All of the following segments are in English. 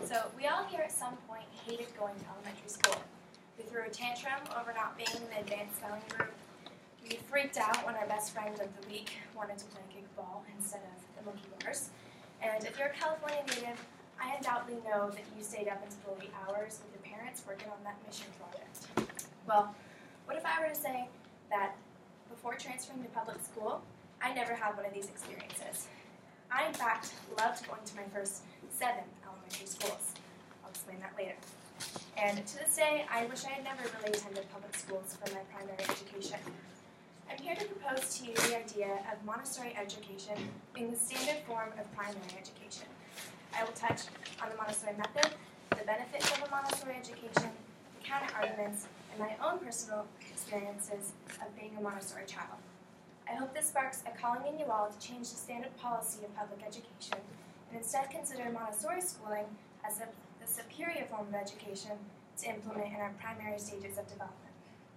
So we all here at some point hated going to elementary school. We threw a tantrum over not being in the advanced spelling group. We freaked out when our best friend of the week wanted to play kickball instead of the monkey bars. And if you're a California native, I undoubtedly know that you stayed up until late hours with your parents working on that mission project. Well, what if I were to say that before transferring to public school, I never had one of these experiences? I, in fact, loved going to my first 7 elementary schools. I'll explain that later. And to this day, I wish I had never really attended public schools for my primary education. I'm here to propose to you the idea of Montessori education being the standard form of primary education. I will touch on the Montessori method, the benefits of a Montessori education, the counter-arguments, and my own personal experiences of being a Montessori child. I hope this sparks a calling in you all to change the standard policy of public education and instead consider Montessori schooling as the superior form of education to implement in our primary stages of development.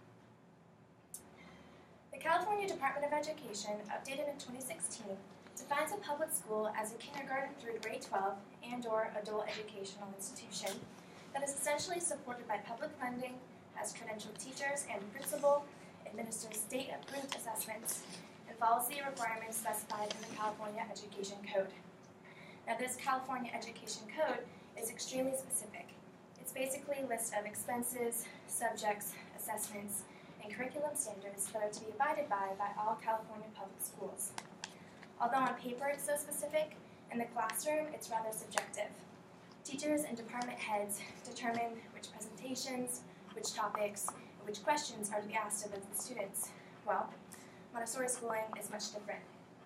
The California Department of Education, updated in 2016, defines a public school as a kindergarten through grade 12 and/or adult educational institution that is essentially supported by public funding, has credentialed teachers and principal, administers state-approved assessments, and follows the requirements specified in the California Education Code. Now, this California Education Code is extremely specific. It's basically a list of expenses, subjects, assessments, and curriculum standards that are to be abided by all California public schools. Although on paper it's so specific, in the classroom it's rather subjective. Teachers and department heads determine which presentations, which topics, and which questions are to be asked of the students. Well, Montessori schooling is much different.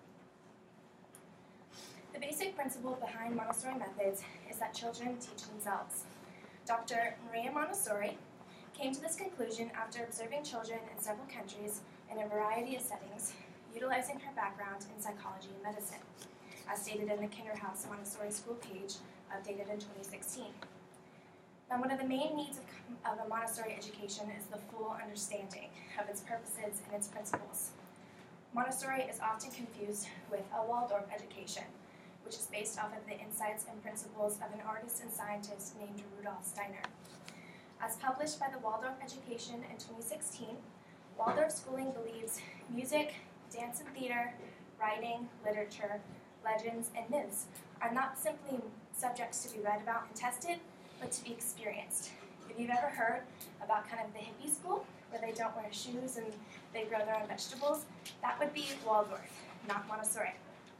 The basic principle behind Montessori methods is that children teach themselves. Dr. Maria Montessori came to this conclusion after observing children in several countries in a variety of settings, utilizing her background in psychology and medicine, as stated in the Kinderhouse Montessori School page, updated in 2016. Now, one of the main needs of a Montessori education is the full understanding of its purposes and its principles. Montessori is often confused with a Waldorf education, which is based off of the insights and principles of an artist and scientist named Rudolf Steiner. As published by the Waldorf Education in 2016, Waldorf schooling believes music, dance and theater, writing, literature, legends, and myths are not simply subjects to be read about and tested, but to be experienced. If you've ever heard about kind of the hippie school, where they don't wear shoes and they grow their own vegetables, that would be Waldorf, not Montessori.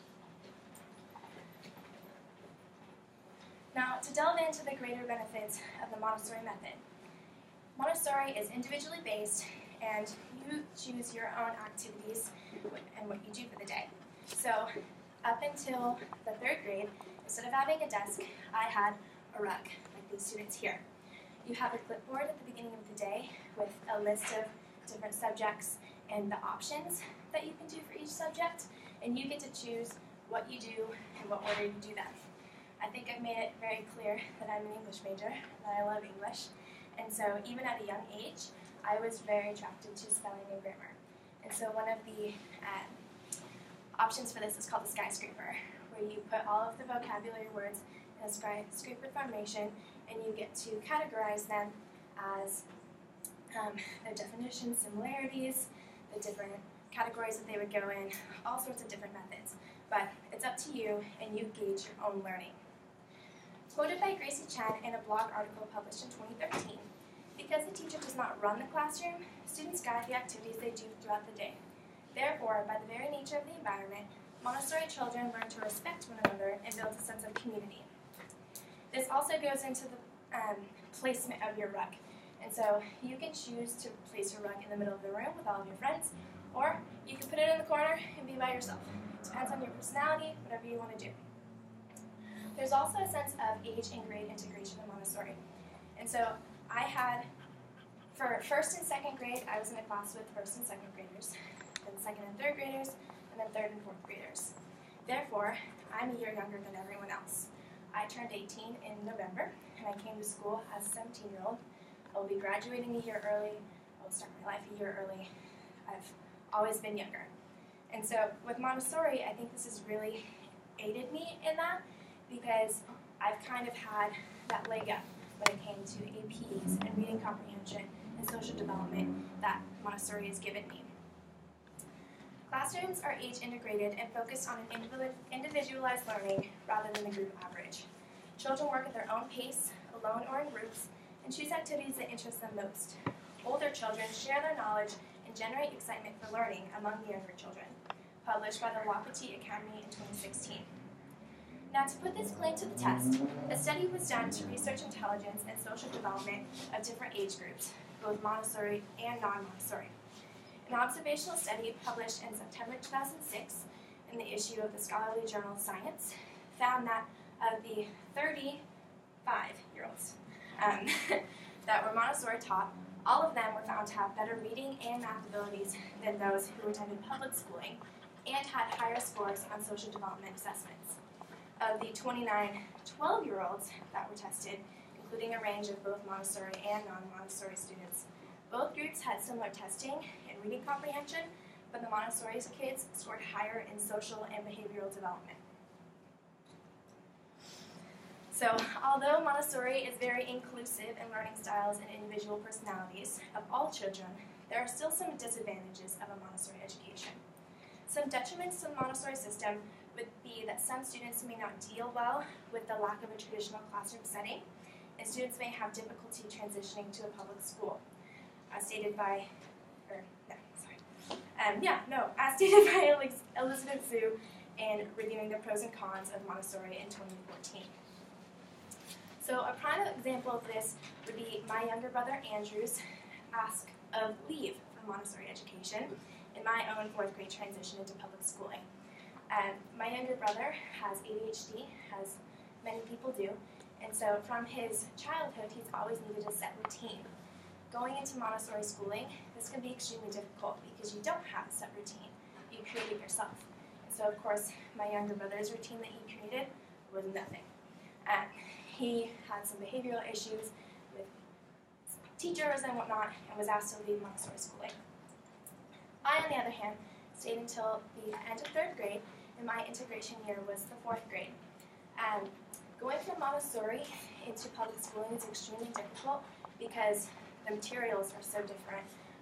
Now, to delve into the greater benefits of the Montessori method, Montessori is individually based, and you choose your own activities and what you do for the day. So, up until the 3rd grade, instead of having a desk, I had a rug, like these students here. You have a clipboard at the beginning of the day with a list of different subjects and the options that you can do for each subject, and you get to choose what you do and what order you do them. I think I've made it very clear that I'm an English major, that I love English, and so even at a young age, I was very attracted to spelling and grammar. And so one of the options for this is called the skyscraper, where you put all of the vocabulary words in a skyscraper formation, and you get to categorize them as their definitions, similarities, the different categories that they would go in, all sorts of different methods. But it's up to you, and you gauge your own learning. Quoted by Gracie Chen in a blog article published in 2013, because the teacher does not run the classroom, students guide the activities they do throughout the day. Therefore, by the very nature of the environment, Montessori children learn to respect one another and build a sense of community. This also goes into the placement of your rug. And so you can choose to place your rug in the middle of the room with all of your friends, or you can put it in the corner and be by yourself. It depends on your personality, whatever you want to do. There's also a sense of age and grade integration in Montessori. And so I had, for 1st and 2nd grade, I was in a class with 1st and 2nd graders, then 2nd and 3rd graders, and then 3rd and 4th graders. Therefore, I'm a year younger than everyone else. I turned 18 in November, and I came to school as a 17-year-old. I will be graduating a year early. I will start my life a year early. I've always been younger. And so with Montessori, I think this has really aided me in that, because I've kind of had that leg up when it came to APs and reading comprehension and social development that Montessori has given me. Classrooms are age integrated and focused on an individualized learning rather than the group average. Children work at their own pace, alone or in groups, and choose activities that interest them most. Older children share their knowledge and generate excitement for learning among the younger children. Published by the Wapiti Academy in 2016. Now, to put this claim to the test, a study was done to research intelligence and social development of different age groups, both Montessori and non-Montessori. An observational study published in September 2006 in the issue of the scholarly journal Science found that of the 35-year-olds that were Montessori taught, all of them were found to have better reading and math abilities than those who attended public schooling and had higher scores on social development assessments. Of the 29 12-year-olds that were tested, including a range of both Montessori and non-Montessori students, both groups had similar testing in reading comprehension, but the Montessori kids scored higher in social and behavioral development. So, although Montessori is very inclusive in learning styles and individual personalities of all children, there are still some disadvantages of a Montessori education. Some detriments to the Montessori system would be that some students may not deal well with the lack of a traditional classroom setting, and students may have difficulty transitioning to a public school, as stated by, as stated by Elizabeth Zhu in reviewing the pros and cons of Montessori in 2014. So a prime example of this would be my younger brother Andrew's ask of leave for Montessori education in my own 4th grade transition into public schooling. My younger brother has ADHD, as many people do, and so from his childhood he's always needed a set routine. Going into Montessori schooling, this can be extremely difficult because you don't have a set routine. You create it yourself. And so of course my younger brother's routine that he created was nothing. He had some behavioral issues with teachers and whatnot and was asked to leave Montessori schooling. I, on the other hand, stayed until the end of 3rd grade, and my integration year was the 4th grade. Going from Montessori into public schooling is extremely difficult because the materials are so different.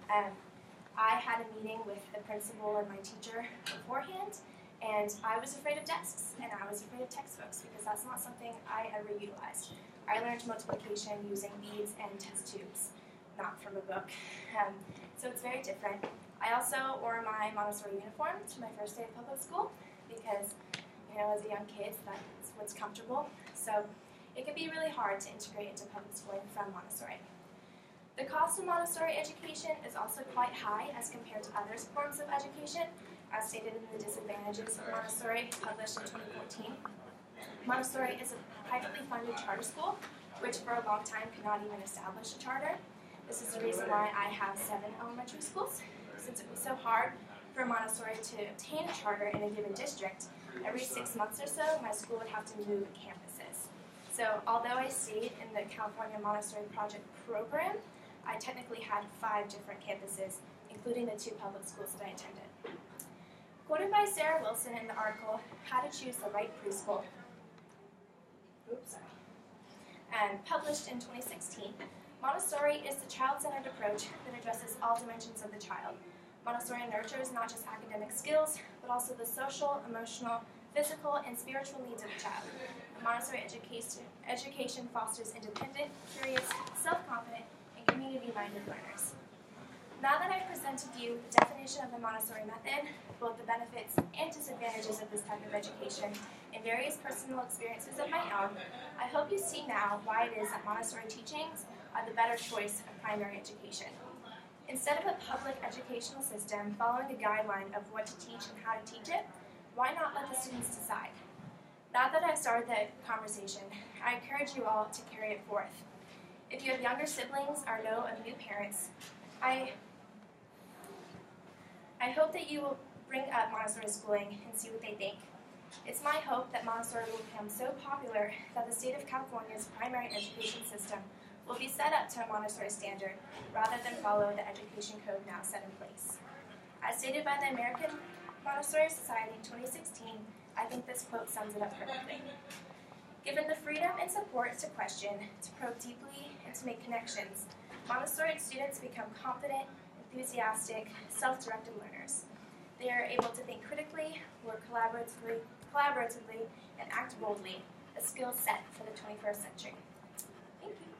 I had a meeting with the principal and my teacher beforehand, and I was afraid of desks, and I was afraid of textbooks because that's not something I ever utilized. I learned multiplication using beads and test tubes, not from a book. So it's very different. I also wore my Montessori uniform to my first day of public school because, as a young kid, that's what's comfortable. So it can be really hard to integrate into public schooling from Montessori. The cost of Montessori education is also quite high as compared to other forms of education, as stated in the disadvantages of Montessori, published in 2014. Montessori is a privately funded charter school, which for a long time could not even establish a charter. This is the reason why I have 7 elementary schools. Since it was so hard for Montessori to obtain a charter in a given district, every 6 months or so, my school would have to move campuses. So although I stayed in the California Montessori Project program, I technically had 5 different campuses, including the 2 public schools that I attended. Quoted by Sarah Wilson in the article, How to Choose the Right Preschool, and published in 2016, Montessori is the child-centered approach that addresses all dimensions of the child. Montessori nurtures not just academic skills, but also the social, emotional, physical, and spiritual needs of the child. Montessori education fosters independent, curious, self-confident, and community-minded learners. Now that I've presented you the definition of the Montessori method, both the benefits and disadvantages of this type of education, and various personal experiences of my own, I hope you see now why it is that Montessori teachings are the better choice of primary education. Instead of a public educational system following a guideline of what to teach and how to teach it, why not let the students decide? Now that I've started the conversation, I encourage you all to carry it forth. If you have younger siblings or know of new parents, I hope that you will bring up Montessori schooling and see what they think. It's my hope that Montessori will become so popular that the state of California's primary education system will be set up to a Montessori standard rather than follow the education code now set in place. As stated by the American Montessori Society in 2016, I think this quote sums it up perfectly. Given the freedom and support to question, to probe deeply, and to make connections, Montessori students become confident, enthusiastic, self-directed learners. They are able to think critically, work collaboratively, and act boldly, a skill set for the 21st century. Thank you.